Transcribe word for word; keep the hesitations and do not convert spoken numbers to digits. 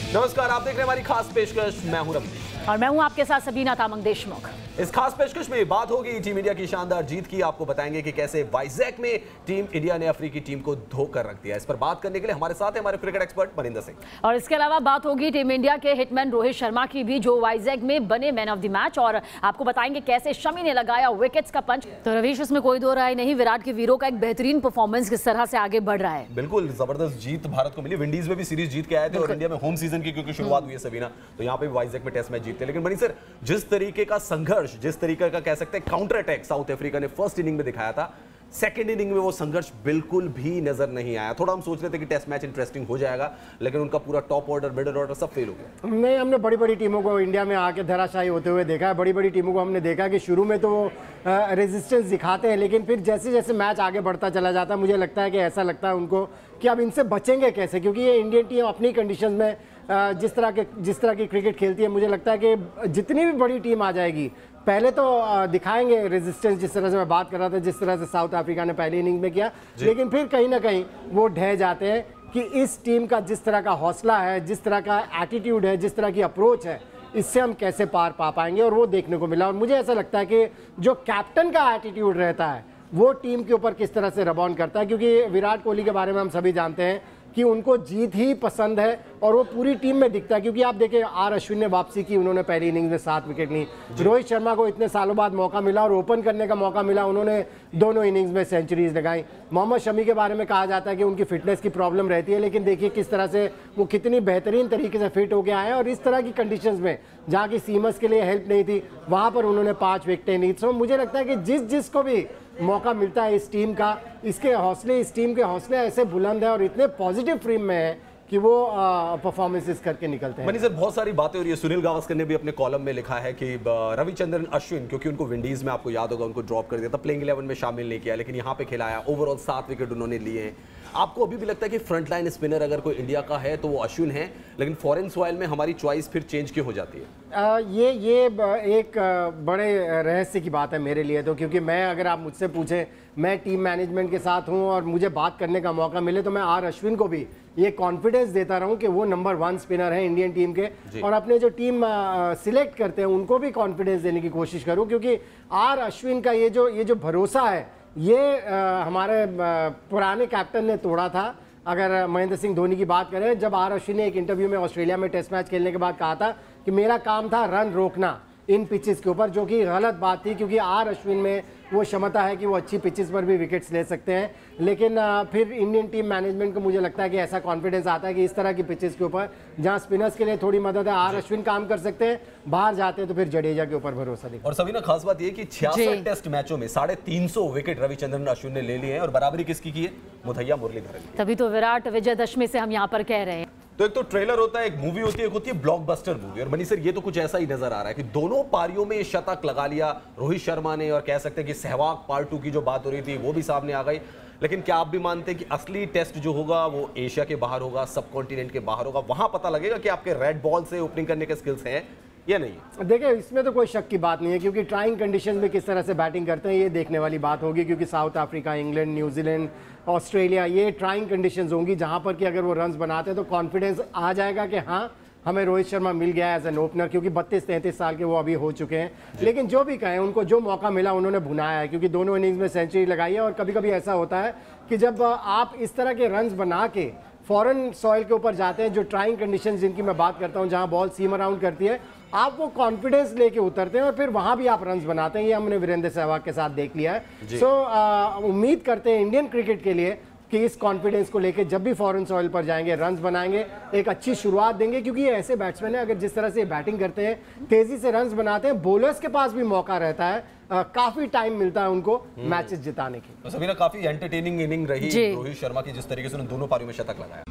नमस्कार, आप देख रहे हैं हमारी खास पेशकश। मैं हूं रवि और मैं हूं आपके साथ सबीना तामंग देशमुख। इस खास पेशकश में बात होगी टीम इंडिया की शानदार जीत की। आपको बताएंगे कि कैसे वाइजैक में टीम इंडिया ने अफ्रीकी टीम को धोकर रख दिया। इस पर बात करने के लिए हमारे साथ है हमारे क्रिकेट एक्सपर्ट मनिंदर सिंह। और इसके अलावा बात होगी टीम इंडिया के हिटमैन रोहित शर्मा की भी, जो वाइजैक में बने मैन ऑफ द मैच। और आपको बताएंगे कैसे शमी ने लगाया विकेट्स का पंच। तो रवीश, उसमें कोई दो राय नहीं, विराट के वीरों का एक बेहतरीन परफॉर्मेंस किस तरह से आगे बढ़ रहा है। बिल्कुल जबरदस्त जीत भारत को मिली। विंडीज में भी सीरीज जीत के आए थे और इंडिया में होम सीजन की क्योंकि शुरुआत हुई है सबीना, तो यहाँ पे वाइजैक में टेस्ट मैच जीतते। लेकिन मनी सर, जिस तरीके का संघर्ष, जिस तरीके का कह सकते हैं काउंटर अटैक साउथ अफ्रीका ने फर्स्ट इनिंग में दिखाया था, सेकंड इनिंग में वो संघर्ष बिल्कुल भी नजर नहीं आया। थोड़ा हम सोच रहे थे कि टेस्ट मैच इंटरेस्टिंग हो जाएगा, लेकिन उनका पूरा टॉप ऑर्डर, मिडिल ऑर्डर सब फेल हो गया। नहीं, हमने बड़ी बड़ी टीमों को इंडिया में आके धराशायी होते हुए देखा है। बड़ी बड़ी टीमों को हमने देखा कि शुरू में तो वो रेजिस्टेंस दिखाते हैं, लेकिन फिर जैसे जैसे मैच आगे बढ़ता चला जाता है, मुझे लगता है कि ऐसा लगता है उनको कि अब इनसे बचेंगे कैसे, क्योंकि ये इंडियन टीम अपनी कंडीशन में जिस तरह के जिस तरह की क्रिकेट खेलती है, मुझे लगता है कि जितनी भी बड़ी टीम आ जाएगी पहले तो दिखाएंगे रेजिस्टेंस, जिस तरह से मैं बात कर रहा था, जिस तरह से साउथ अफ्रीका ने पहली इनिंग में किया, लेकिन फिर कहीं ना कहीं वो ढह जाते हैं कि इस टीम का जिस तरह का हौसला है, जिस तरह का एटीट्यूड है, जिस तरह की अप्रोच है, इससे हम कैसे पार पा पाएंगे। और वो देखने को मिला। और मुझे ऐसा लगता है कि जो कैप्टन का एटीट्यूड रहता है वो टीम के ऊपर किस तरह से रब ऑन करता है, क्योंकि विराट कोहली के बारे में हम सभी जानते हैं कि उनको जीत ही पसंद है और वो पूरी टीम में दिखता है। क्योंकि आप देखें, आर अश्विन ने वापसी की, उन्होंने पहली इनिंग्स में सात विकेट ली। रोहित शर्मा को इतने सालों बाद मौका मिला और ओपन करने का मौका मिला, उन्होंने दोनों इनिंग्स में सेंचुरीज लगाई। मोहम्मद शमी के बारे में कहा जाता है कि उनकी फिटनेस की प्रॉब्लम रहती है, लेकिन देखिए किस तरह से वो कितनी बेहतरीन तरीके से फिट होकर आए हैं। और इस तरह की कंडीशंस में जहाँ की सीमस के लिए हेल्प नहीं थी, वहाँ पर उन्होंने पाँच विकेटें ली। तो मुझे लगता है कि जिस जिसको भी मौका मिलता है इस टीम का, इसके हौसले इस टीम के हौसले ऐसे बुलंद है और इतने पॉजिटिव फ्रेम में है कि वो परफॉर्मेंसेस करके निकलते हैं। मनी सर, बहुत सारी बातें हो रही है। सुनील गावस्कर ने भी अपने कॉलम में लिखा है कि रविचंद्रन अश्विन, क्योंकि उनको विंडीज में, आपको याद होगा, उनको ड्रॉप कर दिया था, प्लेइंग इलेवन में शामिल नहीं किया, लेकिन यहाँ पे खिलाया। ओवरऑल सात विकेट उन्होंने लिए हैं। आपको अभी भी लगता है कि फ्रंट लाइन स्पिनर अगर कोई इंडिया का है तो वो अश्विन है, लेकिन फॉरेन सॉइल में हमारी चॉइस फिर चेंज क्यों हो जाती है? आ, ये ये एक बड़े रहस्य की बात है मेरे लिए तो, क्योंकि मैं, अगर आप मुझसे पूछें, मैं टीम मैनेजमेंट के साथ हूं और मुझे बात करने का मौका मिले तो मैं आर अश्विन को भी ये कॉन्फिडेंस देता रहूं कि वो नंबर वन स्पिनर है इंडियन टीम के, और अपने जो टीम सिलेक्ट करते हैं उनको भी कॉन्फिडेंस देने की कोशिश करूं, क्योंकि आर अश्विन का ये जो ये जो भरोसा है, ये आ, हमारे आ, पुराने कैप्टन ने तोड़ा था। अगर महेंद्र सिंह धोनी की बात करें, जब आर अश्विन ने एक इंटरव्यू में ऑस्ट्रेलिया में टेस्ट मैच खेलने के बाद कहा था कि मेरा काम था रन रोकना इन पिचेस के ऊपर, जो कि गलत बात थी, क्योंकि आर अश्विन में वो क्षमता है कि वो अच्छी पिचेस पर भी विकेट्स ले सकते हैं। लेकिन फिर इंडियन टीम मैनेजमेंट को मुझे लगता है कि ऐसा कॉन्फिडेंस आता है कि इस तरह की पिचेस के ऊपर जहां स्पिनर्स के लिए थोड़ी मदद है, आर अश्विन काम कर सकते हैं, बाहर जाते हैं तो फिर जडेजा के ऊपर भरोसा दिखा। और सभी ना, खास बात ये कि छियासठ टेस्ट मैचों में साढ़े तीन सौ विकेट रविचंद्रन अश्विन ने ले लिए हैं, और बराबरी किसकी की है? मुथैया मुरलीधरन। तभी तो विराट विजयदशमी से हम यहाँ पर कह रहे हैं। तो एक तो ट्रेलर होता है, एक मूवी होती है, एक होती है ब्लॉकबस्टर मूवी। और मनी सर, ये तो कुछ ऐसा ही नजर आ रहा है कि दोनों पारियों में शतक लगा लिया रोहित शर्मा ने, और कह सकते हैं कि सहवाग पार्ट टू की जो बात हो रही थी वो भी सामने आ गई। लेकिन क्या आप भी मानते हैं कि असली टेस्ट जो होगा वो एशिया के बाहर होगा, सब कॉन्टिनेंट के बाहर होगा? वहां पता लगेगा कि आपके रेड बॉल से ओपनिंग करने के स्किल्स हैं या नहीं? देखिए, इसमें तो कोई शक की बात नहीं है, क्योंकि ट्राइंग कंडीशन में किस तरह से बैटिंग करते हैं ये देखने वाली बात होगी, क्योंकि south Africa, England, New Zealand, Australia, ये ट्राइंग कंडीशंस होंगी जहां पर कि अगर वो रन्स बनाते हैं तो कॉन्फिडेंस आ जाएगा कि हाँ, हमें रोहित शर्मा मिल गया एज एन ओपनर, क्योंकि बत्तीस तैंतीस साल के वो अभी हो चुके हैं। लेकिन जो भी कहें, उनको जो मौका मिला उन्होंने भुनाया है, क्योंकि दोनों इनिंग्स में सेंचुरी लगाई है। और कभी कभी ऐसा होता है कि जब आप इस तरह के रन्स बना के फॉरेन सॉइल के ऊपर जाते हैं, जो ट्राइंग कंडीशन जिनकी मैं बात करता हूं, जहां बॉल सीम अराउंड करती है, आप वो कॉन्फिडेंस लेके उतरते हैं और फिर वहां भी आप रन्स बनाते हैं। ये हमने वीरेंद्र सहवाग के साथ देख लिया है। सो so, उम्मीद करते हैं इंडियन क्रिकेट के लिए कि इस कॉन्फिडेंस को लेके जब भी फॉरेन सॉइल पर जाएंगे, रन्स बनाएंगे, एक अच्छी शुरुआत देंगे, क्योंकि ये ऐसे बैट्समैन है, अगर जिस तरह से बैटिंग करते हैं, तेजी से रन्स बनाते हैं, बॉलर्स के पास भी मौका रहता है, आ, काफी टाइम मिलता है उनको मैचेस जिताने की। तो सभी ना, काफी एंटरटेनिंग इनिंग रही रोहित शर्मा की, जिस तरीके से उन्होंने दोनों पारियों में शतक लगाया।